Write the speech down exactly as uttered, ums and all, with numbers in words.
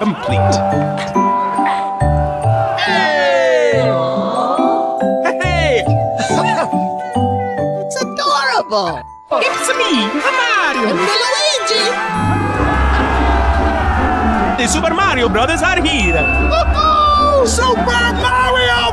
complete. Hey! Hey! It's adorable. It's me, Mario. And Luigi. The Super Mario Brothers are here. Super Mario